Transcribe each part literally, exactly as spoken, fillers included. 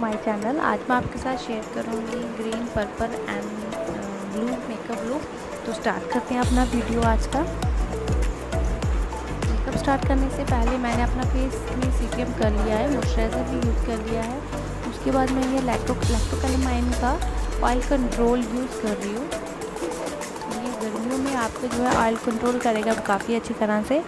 My channel. आज मैं आपके साथ शेयर करूँगी green purple and blue makeup look. तो स्टार्ट करते हैं अपना वीडियो आज का। मेकअप स्टार्ट करने से पहले मैंने अपना फेस में सीरम कर लिया है, मॉइस्चराइज़र भी यूज़ कर लिया है। उसके बाद मैं ये लैक्टो लैक्टोकैलामाइन का ऑयल कंट्रोल यूज़ कर रही हूँ। ये गर्मियों में आपको जो है ऑयल कंट्रोल करेगा काफ़ी अच्छी तरह से।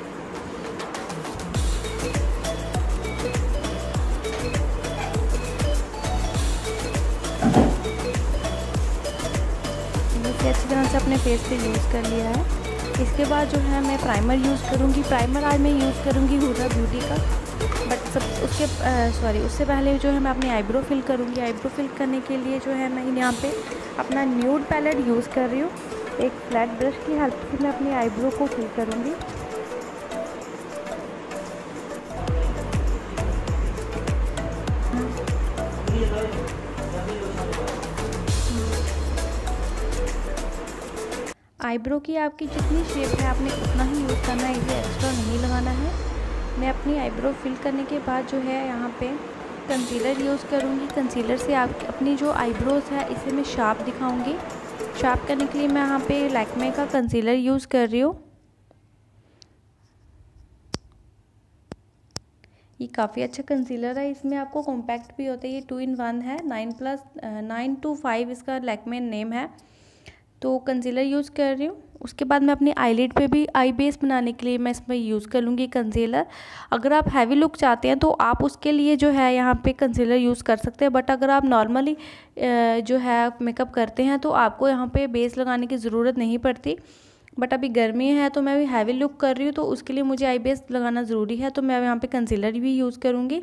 इसे अच्छी तरह से अपने फेस पे यूज़ कर लिया है। इसके बाद जो है मैं प्राइमर यूज़ करूँगी। प्राइमर आज मैं यूज़ करूँगी हुडा ब्यूटी का, बट सब उसके सॉरी उससे पहले जो है मैं अपनी आईब्रो फिल करूँगी। आईब्रो फिल करने के लिए जो है मैं यहाँ पे अपना न्यूड पैलेट यूज़ कर रही हूँ। एक फ्लैट ब्रश की हेल्प से मैं अपनी आईब्रो को फिल करूँगी। आईब्रो की आपकी जितनी शेप है आपने उतना ही यूज़ करना है, इसे एक्स्ट्रा नहीं लगाना है। मैं अपनी आईब्रो फिल करने के बाद जो है यहाँ पे कंसीलर यूज़ करूँगी। कंसीलर से आप अपनी जो आईब्रोज़ है इसे मैं शार्प दिखाऊँगी। शार्प करने के लिए मैं यहाँ पे लैक्मे का कंसीलर यूज़ कर रही हूँ। ये काफ़ी अच्छा कंसीलर है, इसमें आपको कॉम्पैक्ट भी होता है। ये टू इन वन है, nine plus nine two five इसका लैक्मे नेम है। तो कंसीलर यूज़ कर रही हूँ। उसके बाद मैं अपनी आईलिड पे भी आई बेस बनाने के लिए मैं इसमें यूज़ कर लूँगी कंसीलर। अगर आप हैवी लुक चाहते हैं तो आप उसके लिए जो है यहाँ पे कंसीलर यूज़ कर सकते हैं, बट अगर आप नॉर्मली जो है मेकअप करते हैं तो आपको यहाँ पे बेस लगाने की ज़रूरत नहीं पड़ती। बट अभी गर्मी है तो मैं अभी हैवी लुक कर रही हूँ, तो उसके लिए मुझे आई बेस लगाना ज़रूरी है, तो मैं यहाँ पर कंसीलर भी यूज़ करूँगी।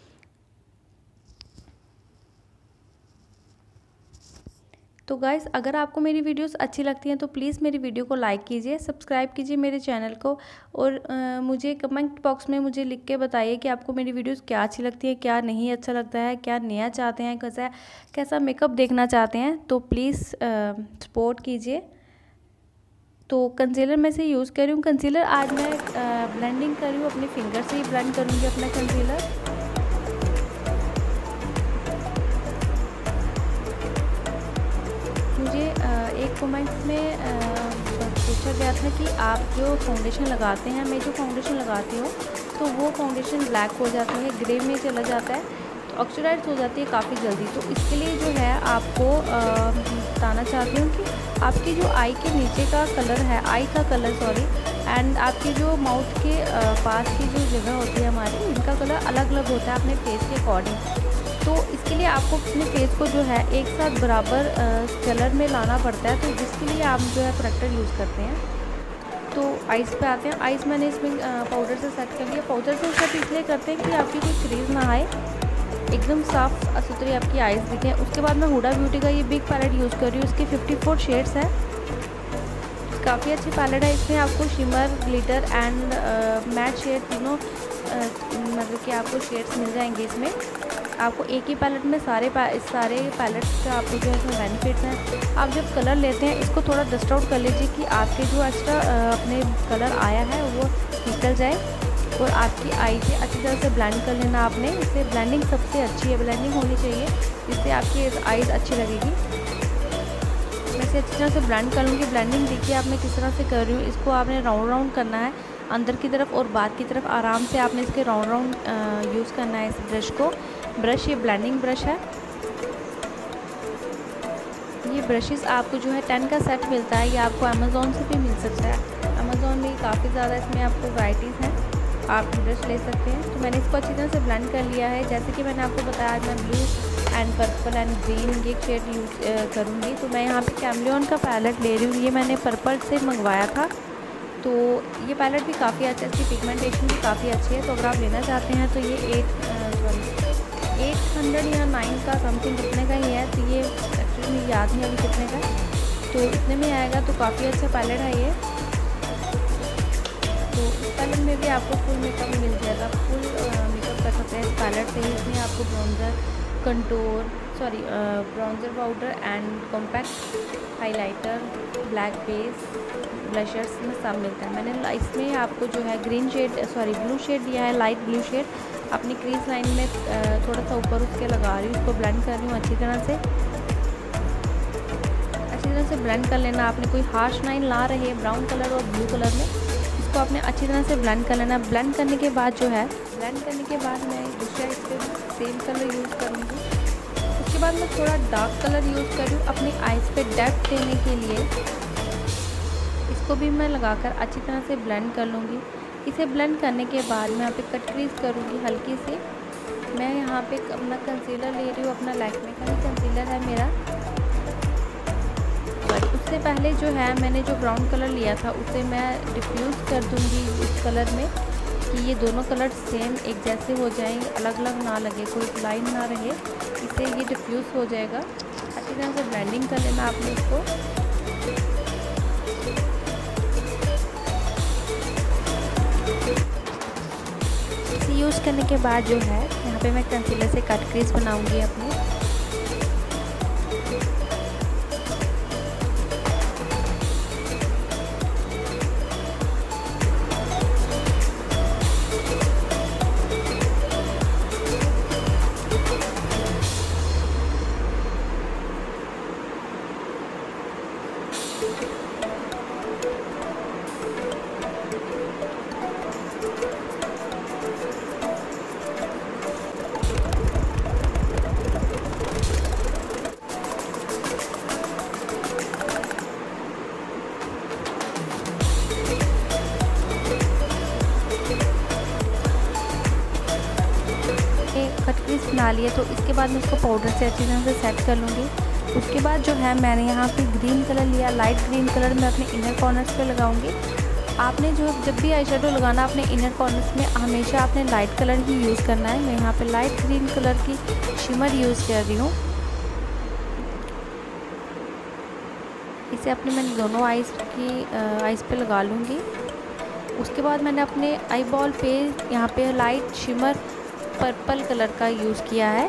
तो गाइस, अगर आपको मेरी वीडियोस अच्छी लगती हैं तो प्लीज़ मेरी वीडियो को लाइक कीजिए, सब्सक्राइब कीजिए मेरे चैनल को, और आ, मुझे कमेंट बॉक्स में मुझे लिख के बताइए कि आपको मेरी वीडियोस क्या अच्छी लगती है, क्या नहीं अच्छा लगता है, क्या नया चाहते हैं, कैसा कैसा मेकअप देखना चाहते हैं। तो प्लीज़ सपोर्ट कीजिए। तो कंसीलर मैं से यूज़ कर रही हूँ। कंसीलर आज मैं ब्लेंडिंग कर रही हूँ, अपने फिंगर से ही ब्लेंड करूँगी अपना कंसीलर। मुझे एक कमेंट में पूछा गया था कि आप जो फाउंडेशन लगाते हैं, मैं जो फाउंडेशन लगाती हूँ तो वो फाउंडेशन ब्लैक हो जाती है, ग्रे में चला जाता है, तो ऑक्सीडाइज हो जाती है काफ़ी जल्दी। तो इसके लिए जो है आपको बताना चाहती हूँ कि आपकी जो आई के नीचे का कलर है, आई का कलर सॉरी एंड आपकी जो माउथ के पास की जो जगह होती है हमारी, इनका कलर अलग अलग होता है अपने फेस के अकॉर्डिंग। तो इसके लिए आपको अपने फेस को जो है एक साथ बराबर कलर में लाना पड़ता है, तो जिसके लिए आप जो है करेक्टर यूज़ करते हैं। तो आइज़ पे आते हैं। आइज़ मैंने इसमें पाउडर से सेट कर लिया। पाउडर से सेट इसलिए करते हैं कि आपकी कोई क्रीज ना आए, एकदम साफ सुथरी आपकी आइज़ दिखे। उसके बाद मैं हुडा ब्यूटी का ये बिग पैलेट यूज़ कर रही हूँ। इसके फिफ्टी फोर शेड्स है, काफ़ी अच्छी पैलेट है। इसमें आपको shimmer, glitter and matte shade तीनों मतलब कि आपको शेड्स मिल जाएंगे। इसमें आपको एक ही पैलेट में सारे सारे पैलेट्स का आपको जो है इसमें बेनिफिट्स हैं। आप जब कलर लेते हैं इसको थोड़ा डस्ट आउट कर लीजिए कि आपके जो एक्स्ट्रा अपने कलर आया है वो निकल जाए, और आपकी आई से अच्छी तरह से ब्लेंड कर लेना आपने। इससे ब्लेंडिंग सबसे अच्छी है, ब्लेंडिंग होनी चाहिए, जिससे आपकी आईज़ अच्छी लगेगी। मैं इसे अच्छी तरह से ब्लेंड कर लूँगी। ब्लेंडिंग देखिए आप मैं किस तरह से कर रही हूँ। इसको आपने राउंड राउंड करना है अंदर की तरफ और बाहर की तरफ, आराम से आपने इसके राउंड राउंड यूज़ करना है इस ब्रश को। ब्रश ये ब्लेंडिंग ब्रश है। ये ब्रशेस आपको जो है टेन का सेट मिलता है, ये आपको अमेज़ॉन से भी मिल सकता है। अमेज़ॉन में काफ़ी ज़्यादा इसमें आपको वैराइटीज़ हैं, आप ब्रश ले सकते हैं। तो मैंने इसको अच्छी तरह से ब्लेंड कर लिया है। जैसे कि मैंने आपको बताया आज मैं blue and purple and green ये शेड यूज़ करूँगी। तो मैं यहाँ पे कैमलियन का पैलेट ले रही हूँ। ये मैंने पर्पल से मंगवाया था, तो ये पैलेट भी काफ़ी अच्छा है, इसकी पिगमेंटेशन भी काफ़ी अच्छी है। तो अगर आप लेना चाहते हैं तो ये एट सॉरी एट हंड्रेड या नाइन का समथिंग कितने का ही है, तो ये एक्चुअली मुझे याद नहीं अभी कितने का, तो इतने में आएगा। तो काफ़ी अच्छा पैलेट है ये। तो इस पैलेट में भी आपको फुल मेकअप मिल जाएगा, फुल मेकअप कर सकते हैं इस पैलेट से ही। इसमें आपको bronzer, contour sorry bronzer powder and compact highlighter, black base, blushers में सब मिलता है। मैंने इसमें आपको जो है green shade sorry blue shade दिया है, लाइट ब्लू शेड। अपनी क्रीज लाइन में थोड़ा सा ऊपर उसके लगा रही हूँ, उसको ब्लेंड कर रही हूँ अच्छी तरह से। अच्छी तरह से ब्लेंड कर लेना। आपने कोई हार्श लाइन ला रहे हैं ब्राउन कलर और ब्लू कलर में, इसको आपने अच्छी तरह से ब्लेंड कर लेना। ब्लेंड करने के बाद जो है ब्लेंड करने के बाद मैं दूसरा इस पर सेम कलर यूज़ करूँगी। उसके बाद मैं थोड़ा डार्क कलर यूज़ कर रही हूँ अपनी आइज़ पे डेप्थ देने के लिए। इसको भी मैं लगाकर अच्छी तरह से ब्लेंड कर लूँगी। इसे ब्लेंड करने के बाद मैं यहाँ पे कट क्रीज करूँगी हल्की से। मैं यहाँ पे अपना कंसीलर ले रही हूँ, अपना लैक्मे का ही कंसीलर है मेरा। बट उससे पहले जो है मैंने जो ब्राउन कलर लिया था उसे मैं डिफ्यूज़ कर दूँगी इस कलर में, कि ये दोनों कलर सेम एक जैसे हो जाएं, अलग अलग ना लगे, कोई लाइन ना रहे, इससे ये डिफ्यूज़ हो जाएगा। अच्छी तरह से ब्लेंडिंग कर लेना आपने इसको। इसे यूज़ करने के बाद जो है यहाँ पे मैं कंसीलर से कट क्रीज बनाऊंगी अपने। कट क्रीज बना लिए तो इसके बाद मैं इसको पाउडर से अच्छी तरह से सेट कर लूँगी। उसके बाद जो है मैंने यहाँ पे ग्रीन कलर लिया, लाइट ग्रीन कलर मैं अपने इनर कॉर्नर्स पे लगाऊंगी। आपने जो जब भी आई शेडो लगाना अपने इनर कॉर्नर्स में हमेशा आपने लाइट कलर ही यूज़ करना है। मैं यहाँ पे लाइट ग्रीन कलर की शिमर यूज़ कर रही हूँ। इसे अपने मैं दोनों आइज़ की आइज़ पे लगा लूँगी। उसके बाद मैंने अपने आई बॉल पे यहाँ पे लाइट शिमर पर्पल कलर का यूज़ किया है।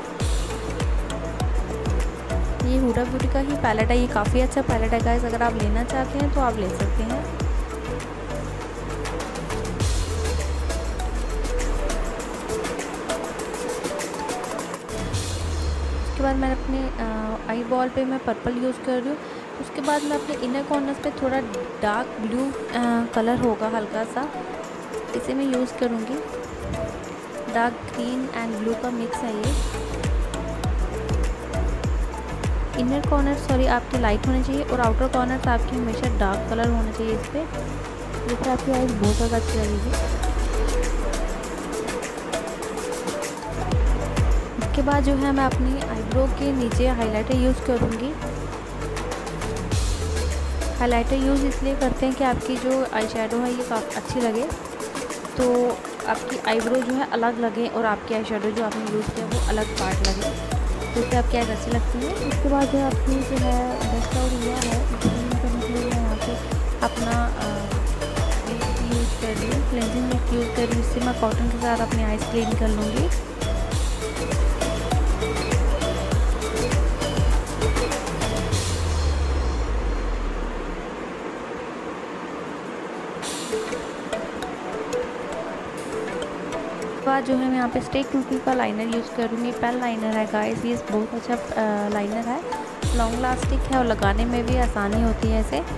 ये हुडा ब्यूटी का ही पैलेट है, ये काफ़ी अच्छा पैलेट है गाइस, अगर आप लेना चाहते हैं तो आप ले सकते हैं। उसके बाद मैंने अपने आई बॉल पे मैं पर्पल यूज़ कर रही हूँ। उसके बाद मैं अपने इनर कॉर्नर्स पे थोड़ा डार्क ब्लू कलर होगा हल्का सा, इसे मैं यूज़ करूँगी। डार्क ग्रीन एंड ब्लू का मिक्स है ये। इनर कॉर्नर सॉरी आपकी लाइट होने चाहिए और आउटर कॉर्नर आपकी हमेशा डार्क कलर होना चाहिए इस पर, जिससे आपकी आइज़ बहुत ज़्यादा अच्छी लगेगी। इसके बाद जो है मैं अपनी आईब्रो के नीचे हाइलाइटर यूज़ करूँगी। हाइलाइटर यूज़ इसलिए करते हैं कि आपकी जो आई शेडो है ये काफ़ी अच्छी लगे, तो आपकी आईब्रो जो है अलग लगे और आपकी आई शेडो जो आपने यूज़ किया वो अलग पार्ट लगे, तो इससे आपकी आइज़ अच्छी लगती है। उसके बाद जो आपकी जो है डस्ट आउट हुआ है करने के लिए मैं यहाँ पे अपना यूज़ कर रही हूँ, क्लेंजिंग मिल्क यूज़ कर रही हूँ। इससे मैं कॉटन के साथ अपनी आइज़ क्लीन कर लूँगी। बाद जो है मैं यहाँ पे स्टे क्यूटी का लाइनर यूज़ करूँगी। पेन लाइनर है गाइस, ये बहुत अच्छा लाइनर है, लॉन्ग लास्टिक है और लगाने में भी आसानी होती है इसे।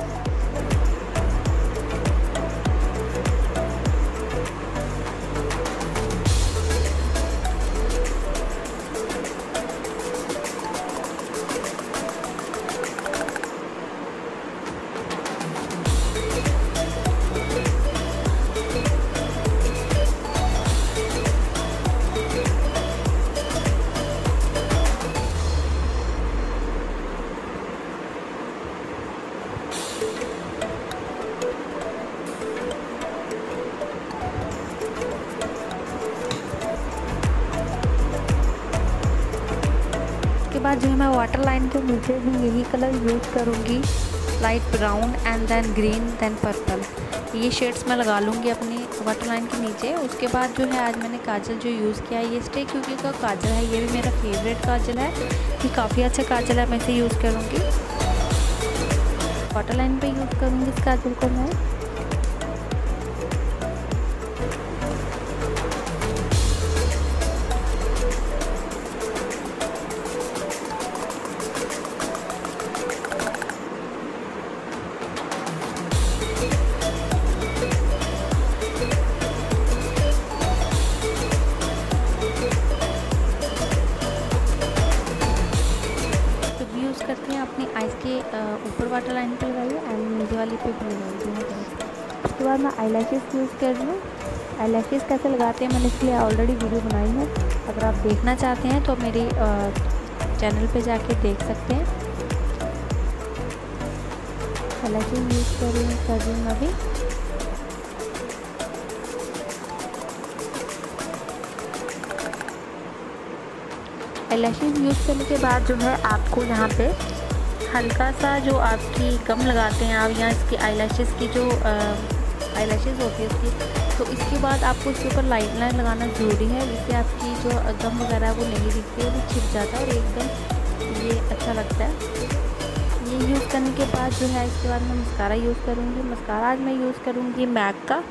उसके बाद जो है मैं वाटर लाइन के नीचे भी यही कलर यूज़ करूँगी, light brown and then green then purple. ये शेड्स मैं लगा लूँगी अपनी वाटर लाइन के नीचे। उसके बाद जो है आज मैंने काजल जो यूज़ किया है ये स्टे क्यूटी का काजल है, ये भी मेरा फेवरेट काजल है, ये काफ़ी अच्छा काजल है, मैं इसे यूज़ करूँगी। वाटर लाइन पे यूज़ करूँगी इस काजल को मैं। इसके ऊपर वाटर लाइन पे लगाइए एंड नीचे वाली पे भी लगाइए। उसके बाद मैं आई लैशेज़ यूज़ कर रही हूँ। आई लैशेज़ कैसे लगाते हैं मैंने इसके लिए ऑलरेडी वीडियो बनाई है, अगर आप देखना चाहते हैं तो मेरी चैनल पे जाके देख सकते हैं। आई लैशेज़ यूज़ कर रही हूँ कर रही हूँ अभी। आई लैशेज़ यूज़ करने के बाद जो है आपको यहाँ पे हल्का सा जो आपकी गम लगाते हैं आप, यहाँ इसकी आई लैशेज़ की जो आई लैशेज़ होती है उसकी, तो इसके बाद आपको इसके ऊपर लाइनर लगाना ज़रूरी है, जिससे आपकी जो गम वगैरह है वो नहीं दिखती है, वो छिप जाता है और एकदम ये अच्छा लगता है। ये यूज़ करने के बाद जो है इसके बाद मैं मस्कारा यूज़ करूँगी। मस्कारा आज मैं यूज़ करूँगी मैक का।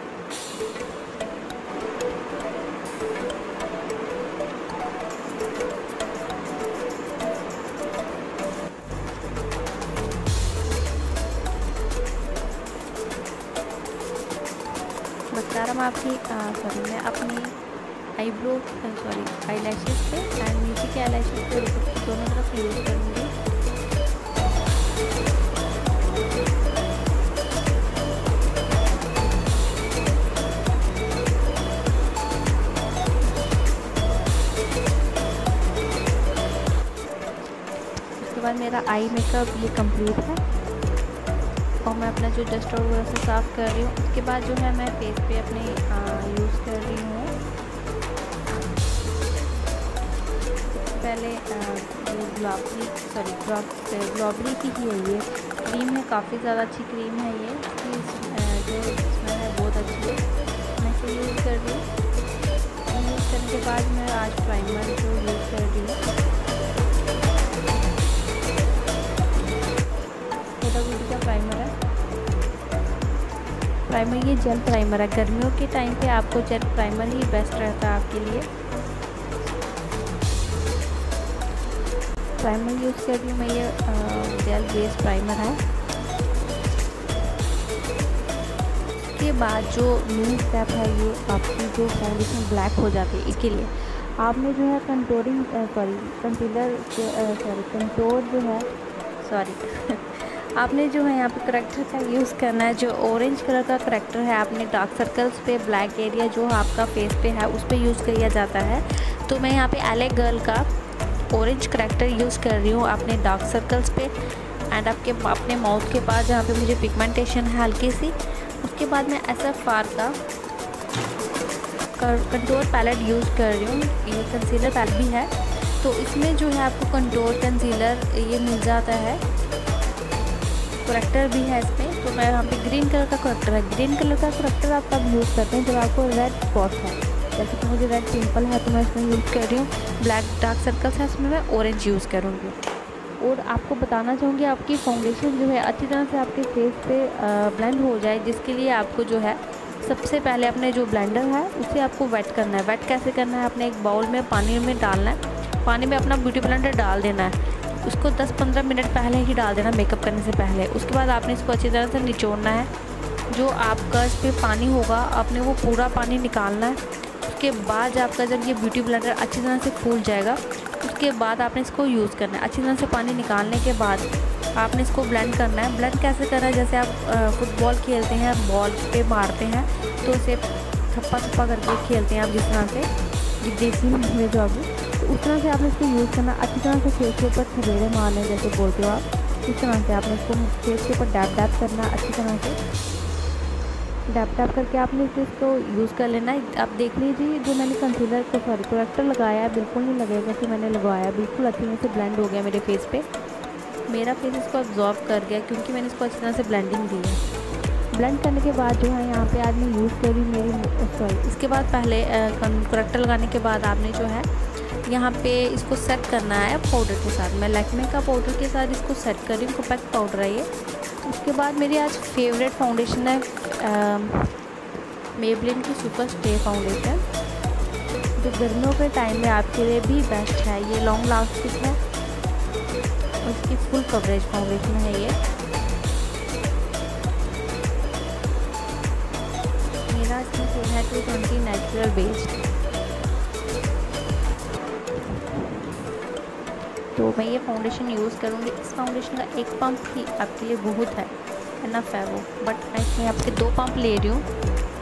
मस्कारा मैं आपकी सॉरी मैं अपनी आईब्रो सॉरी आई लैशेज़ पे एंड नीचे के आई लैशेज़ पे दोनों तरफ यूज़ करूँगी। उसके बाद मेरा आई मेकअप ये कंप्लीट है और मैं अपना जो डस्ट और वगैरह से साफ़ कर रही हूँ। उसके बाद जो है मैं फेस पे अपने यूज़ कर रही हूँ। पहले ये गुलाबरी सॉरी गुलाबरी की ही है, ये क्रीम है, काफ़ी ज़्यादा अच्छी क्रीम है ये, इसकी जो स्मेल है बहुत अच्छी है, मैं इसे यूज़ कर रही हूँ। यूज़ करने के बाद मैं आज प्राइमर जो यूज़ कर रही हूँ, ब्यूटी का प्राइमर है। प्राइमर ये जेल प्राइमर है, गर्मियों के टाइम पे आपको जेल प्राइमर ही बेस्ट रहता है आपके लिए। प्राइमर यूज़ कर रही हूँ मैं, ये जेल बेस प्राइमर है। इसके बाद जो मेन स्टेप है ये आपकी जो फाउंडेशन ब्लैक हो जाती है, इसके लिए आपने जो है contouring sorry concealer sorry contour जो है सॉरी आपने जो है यहाँ पे करेक्टर का यूज़ करना है। जो ऑरेंज कलर का करेक्टर है आपने डार्क सर्कल्स पे, ब्लैक एरिया जो आपका फेस पे है उस पे यूज़ किया जाता है। तो मैं यहाँ पे एले गर्ल का ऑरेंज करेक्टर यूज़ कर रही हूँ अपने डार्क सर्कल्स पे एंड आपके अपने माउथ के पास जहाँ पे मुझे पिगमेंटेशन है हल्की सी। उसके बाद मैं एस एफ आर का कंटोर पैलेट यूज़ कर रही हूँ, ये कंसीलर पैलेट भी है। तो इसमें जो है आपको कंटोर कंसीलर ये मिल जाता है, करेक्टर भी है इसमें। तो मैं यहाँ पे ग्रीन कलर का करेक्टर है, ग्रीन कलर का करेक्टर आप तब यूज़ करते हैं जब आपको रेड स्पॉट है, जैसे कि मुझे रेड पिंपल है तो मैं इसमें यूज़ कर रही हूँ। ब्लैक डार्क सर्कल्स है इसमें मैं ऑरेंज यूज़ करूँगी। और आपको बताना चाहूँगी आपकी फाउंडेशन जो है अच्छी तरह से आपके फेस पे ब्लेंड हो जाए, जिसके लिए आपको जो है सबसे पहले अपने जो ब्लेंडर है उसे आपको वेट करना है। वेट कैसे करना है, आपने एक बाउल में पानी में डालना है, पानी में अपना ब्यूटी ब्लेंडर डाल देना है, उसको दस पंद्रह मिनट पहले ही डाल देना मेकअप करने से पहले। उसके बाद आपने इसको अच्छी तरह से निचोड़ना है, जो आपका इस पर पानी होगा आपने वो पूरा पानी निकालना है। उसके बाद आपका जब ये ब्यूटी ब्लेंडर अच्छी तरह से फूल जाएगा उसके बाद आपने इसको यूज़ करना है। अच्छी तरह से पानी निकालने के बाद आपने इसको ब्लेंड करना है। ब्लेंड कैसे करना है, जैसे आप फुटबॉल खेलते हैं, बॉल पे मारते हैं तो उसे थप्पा थप्पा करके खेलते हैं आप, जिस तरह से देसी में जो अभी, तो उस तरह से आपने इसको यूज़ करना। अच्छी तरह से फेस के ऊपर थपेड़े मारने जैसे बोलते हो आप, इस तरह से आपने इसको फेस के ऊपर डैप डैप करना, अच्छी तरह से डैप डैप करके आपने इसे इसको यूज़ कर लेना। आप देख लीजिए जो मैंने कंसीलर को सॉरी करेक्टर लगाया है बिल्कुल नहीं लगेगा कि मैंने लगवाया, बिल्कुल अच्छी तरह से ब्लेंड हो गया मेरे फेस पे। मेरा फेस इसको अब्जॉर्ब कर गया क्योंकि मैंने इसको अच्छी तरह से ब्लेंडिंग दी है। ब्लेंड करने के बाद जो है यहाँ पे आज मैं यूज़ करी मेरी सॉरी इसके बाद पहले करेक्टर लगाने के बाद आपने जो है यहाँ पे इसको सेट करना है पाउडर के साथ। मैं लैक्मे का पाउडर के साथ इसको सेट कर रही हूँ, कॉम्पैक्ट पाउडर है ये। उसके बाद मेरी आज फेवरेट फाउंडेशन है मेबलिन की सुपर स्टे फाउंडेशन, जो गर्मियों के टाइम में आपके लिए भी बेस्ट है। ये लॉन्ग लास्टिक है और इसकी फुल कवरेज फाउंडेशन है ये। मेरा इसमें शेड है टू ट्वेंटी नेचुरल बेस्ड। तो मैं ये फाउंडेशन यूज़ करूँगी। इस फाउंडेशन का एक पंप ही आपके लिए बहुत है, इनफ है वो, बट मैं इसमें आपके दो पंप ले रही हूँ।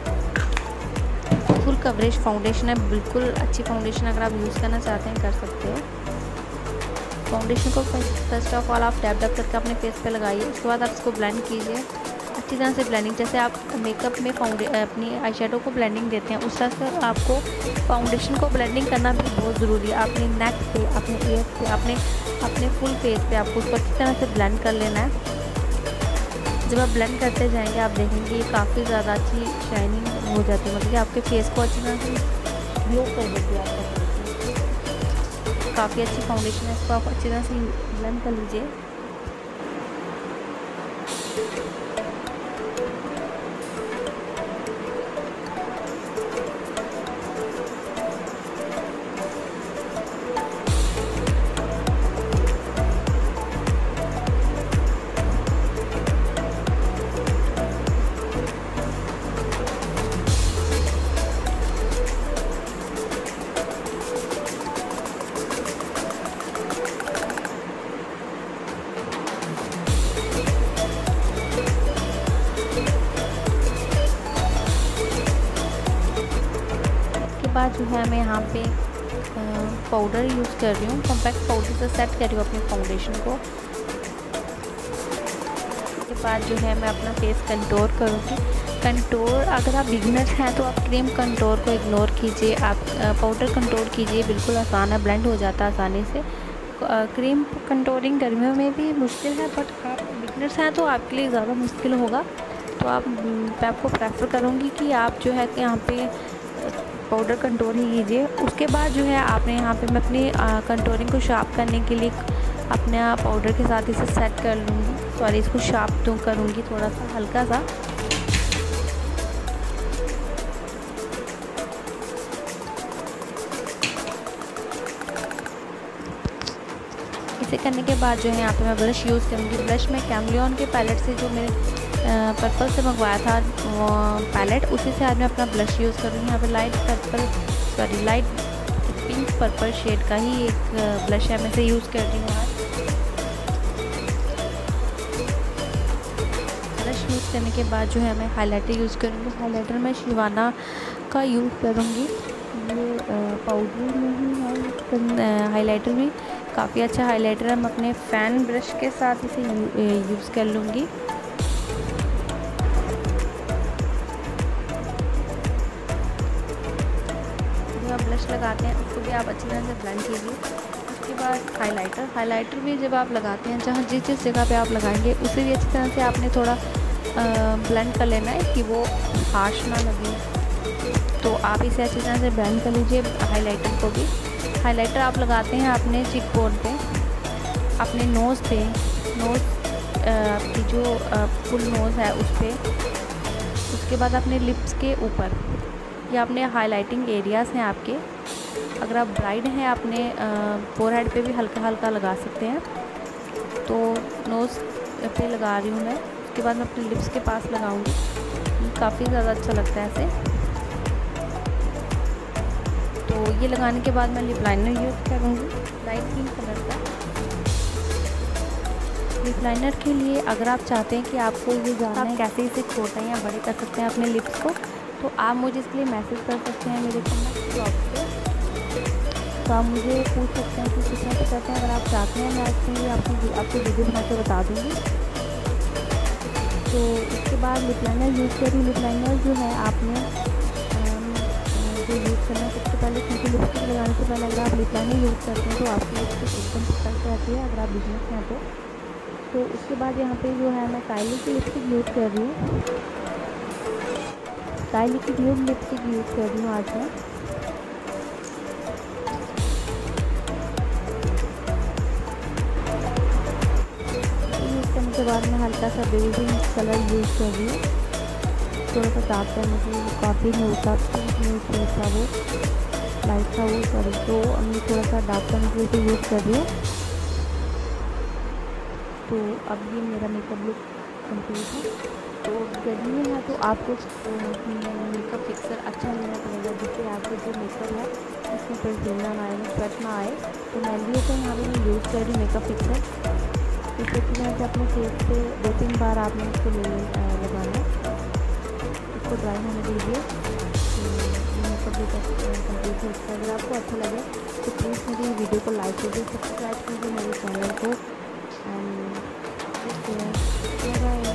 फुल कवरेज फाउंडेशन है, बिल्कुल अच्छी फाउंडेशन, अगर आप यूज़ करना चाहते हैं कर सकते हो। फाउंडेशन को फर्स्ट ऑफ ऑल आप डैब डैब करके अपने फेस पे लगाइए। उसके बाद आप इसको ब्लेंड कीजिए अच्छी तरह से। ब्लेंडिंग जैसे आप मेकअप में फाउंडे अपनी आई शेडो को ब्लेंडिंग देते हैं, उस तरह से आपको फाउंडेशन को ब्लेंडिंग करना भी बहुत ज़रूरी है। अपने नेक पे, अपने ईयर पे, अपने अपने फुल फेस पे आपको उसको अच्छी तरह से ब्लेंड कर लेना है। जब आप ब्लेंड करते जाएंगे आप देखेंगे काफ़ी ज़्यादा अच्छी शाइनिंग हो जाती है, मतलब कि आपके फेस को अच्छी तरह से ग्लो कर देती है आपका फेस। काफ़ी अच्छी फाउंडेशन है, इसको आप अच्छी तरह से ब्लेंड कर लीजिए। बाद जो है मैं यहाँ पे पाउडर यूज़ कर रही हूँ, कॉम्पैक्ट पाउडर से सेट कर रही हूँ अपने फाउंडेशन को। उसके बाद जो है मैं अपना फेस कंटूर करूँगी। कंटूर अगर आप बिगिनर्स हैं तो आप क्रीम कंटूर को इग्नोर कीजिए, आप पाउडर कंटूर कीजिए, बिल्कुल आसान है, ब्लेंड हो जाता है आसानी से। क्रीम कंटूरिंग गर्मियों में भी मुश्किल है, बट आप बिगिनर्स हैं तो आपके लिए ज़्यादा मुश्किल होगा। तो आप मैं आपको प्रेफर करूँगी कि आप जो है कि यहाँ पे पाउडर कंटूर ही कीजिए। उसके बाद जो है आपने यहाँ पे मैं अपनी कंटूरिंग को शार्प करने के लिए अपने पाउडर के साथ इसे सेट कर लूँगी, सॉरी इसको शार्प तो करूँगी थोड़ा सा हल्का सा। इसे करने के बाद जो है यहाँ पे मैं ब्रश यूज़ करूँगी। ब्रश में कैमलियन के पैलेट से जो मेरे पर्पल से मंगवाया था पैलेट, उसी से आज मैं अपना ब्लश यूज़ करूँगी। यहाँ पे light purple sorry light pink purple shade का ही एक ब्लश है, मैं इसे यूज़ कर रही हूँ आज। ब्लश यूज़ करने के बाद जो है मैं हाइलाइटर यूज़ करूँगी। हाइलाइटर मैं शिवाना का यूज़ करूँगी, ये पाउडर में ही है हाइलाइटर भी, काफ़ी अच्छा हाइलाइटर है। मैं अपने फ़ैन ब्रश के साथ इसे यूज़ कर लूँगी। ब्लश लगाते हैं उसको भी आप अच्छी तरह से ब्लेंड कीजिए। उसके बाद हाइलाइटर हाइलाइटर भी जब आप लगाते हैं, जहाँ जिस जिस जगह पे आप लगाएंगे उसे भी अच्छी तरह से आपने थोड़ा ब्लेंड कर लेना है कि वो हार्श ना लगे। तो आप इसे अच्छी तरह से ब्लेंड कर लीजिए हाइलाइटर को भी। हाइलाइटर आप लगाते हैं अपने चिक बोन पे, अपने नोज़ पे, नोज़ आपकी जो फुल नोज़ है उस पर। उसके बाद अपने लिप्स के ऊपर, ये अपने हाइलाइटिंग एरियाज़ हैं आपके। अगर आप ब्राइड हैं अपने फोरहेड पे भी हल्का हल्का लगा सकते हैं। तो नोज़ पे लगा रही हूँ मैं, उसके बाद मैं अपने लिप्स के पास लगाऊंगी। ये काफ़ी ज़्यादा अच्छा लगता है ऐसे। तो ये लगाने के बाद मैं लिप लाइनर यूज़ करूँगी लाइट पिंक कलर का। लिप लाइनर के लिए अगर आप चाहते हैं कि आपको ये जानना है कैसे इसे छोटा या बड़े कर सकते हैं अपने लिप्स को, तो आप मुझे इसके लिए मैसेज कर सकते हैं मेरे कमेंट बॉक्स पे। तो आप मुझे पूछ सकते हैं कि कितना पे करते हैं। अगर आप चाहते हैं मैं इसके लिए आपको आपको वीडियो बना के बता दूँगी। तो उसके बाद लिप लाइनर यूज़ करी। लिप लाइनर जो है आपने जो यूज़ करना है सबसे पहले, क्योंकि लिपस्टिक लगाने से पहले अगर आप लिप लाइनर यूज़ करते हैं तो आपकी लिपस्टिक एकदम परफेक्ट रहती है अगर आप बिजनेस में तो। तो उसके बाद यहाँ पे जो है मैं काइली की लिपस्टिक यूज़ कर रही हूँ। काइली की न्यूड लिपस्टिक यूज़ कर रही हूँ आज मैं। यूज़ करने के बाद मैं हल्का सा बेबी कलर यूज़ कर रही हूँ, थोड़ा सा डार्क करने के लिए। काफ़ी न्यूड था, पिंक न्यूड था वो, लाइट था वो सॉरी। तो मैं थोड़ा सा डार्क करने के लिए यूज़ कर रही हूँ। तो अब ये मेरा मेकअप लुक कंप्लीट है। तो गर्मी में है तो आपको मेकअप फिक्सर अच्छा लेना पड़ेगा, जिससे आपका जो मेकअप है उसमें पसीना ना आए, स्वेट ना आए। तो मेहंदी का यहाँ पे मैं यूज़ कर रही हूँ मेकअप फिक्सर। इस तरह से अपने फेस पे दो तीन बार आपने इसको ले लगाना है, इसको ड्राई होने दीजिए। मेकअप भी कंप्लीट हो चुका है। अगर आपको अच्छा लगे तो प्लीज़ मेरी वीडियो को लाइक कीजिए, सब्सक्राइब कीजिए मेरे चैनल को एंड बाय।